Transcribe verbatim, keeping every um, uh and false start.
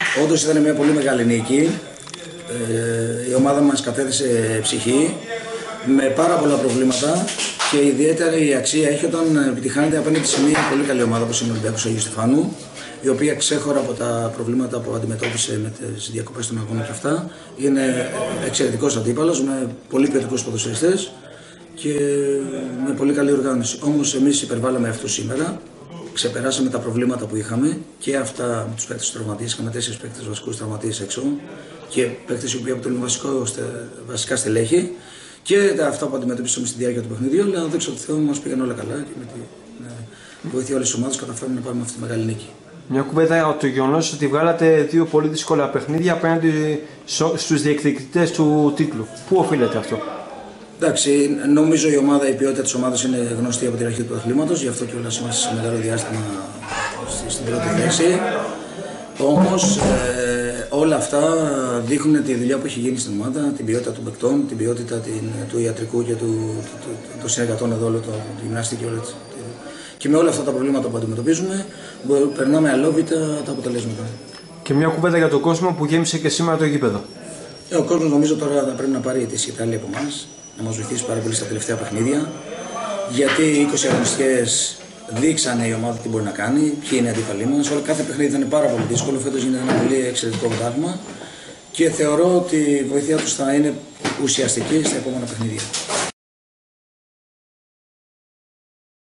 Όντως ήταν μια πολύ μεγάλη νίκη. Ε, η ομάδα μας κατέθεσε ψυχή με πάρα πολλά προβλήματα και ιδιαίτερα η αξία έχει όταν επιτυχάνεται απέναντι σε μια πολύ καλή ομάδα όπως είναι ο Ολυμπιακός Αγίου Στεφάνου, η οποία ξέχωρα από τα προβλήματα που αντιμετώπισε με τις διακοπές των αγώνων και αυτά, είναι εξαιρετικός αντίπαλος με πολύ ποιοτικούς ποδοσφαιριστές και με πολύ καλή οργάνωση. Όμως εμείς υπερβάλαμε αυτό σήμερα, ξεπεράσαμε τα προβλήματα που είχαμε και αυτά με τους παίκτες τραυματίες. Είχαμε τέσσερις παίκτες βασικούς τραυματίες έξω και παίκτες οι οποίοι αποτελούν βασικό, βασικά στελέχη. Και αυτά που αντιμετωπίσαμε στη διάρκεια του παιχνιδιού, αλλά δόξα τω Θεώ μας πήγαν όλα καλά και με τη ναι, βοήθεια όλες τις ομάδες καταφέραμε να πάμε αυτή τη μεγάλη νίκη. Μια κουβέντα για το γεγονός ότι βγάλατε δύο πολύ δύσκολα παιχνίδια απέναντι στους διεκδικητές του τίτλου. Πού οφείλεται αυτό? Εντάξει, νομίζω η ομάδα, η ποιότητα της ομάδας είναι γνωστή από την αρχή του αθλήματος, γι' αυτό και όλα είμαστε σε μεγάλο διάστημα στην πρώτη θέση. Όμως ε, όλα αυτά δείχνουν τη δουλειά που έχει γίνει στην ομάδα, την ποιότητα των παικτών, την ποιότητα την, του ιατρικού και του, του, του, των συνεργατών εδώ, όλο το, το γυμναστή και όλα έτσι. Και με όλα αυτά τα προβλήματα που αντιμετωπίζουμε, περνάμε αλόβητα τα αποτελέσματα. Και μια κουβέντα για τον κόσμο που γέμισε και σήμερα το γήπεδο. Ε, ο κόσμος νομίζω τώρα θα πρέπει να πάρει τη σκητάλη από εμάς, να μας βοηθήσει πάρα πολύ στα τελευταία παιχνίδια. Γιατί οι είκοσι αγωνιστικές δείξανε η ομάδα τι μπορεί να κάνει, ποιοι είναι οι αντίπαλοι μας. Όλο κάθε παιχνίδι θα είναι πάρα πολύ δύσκολο. Φέτος γίνεται ένα πολύ εξαιρετικό πρωτάθλημα και θεωρώ ότι η βοήθεια τους θα είναι ουσιαστική στα επόμενα παιχνίδια.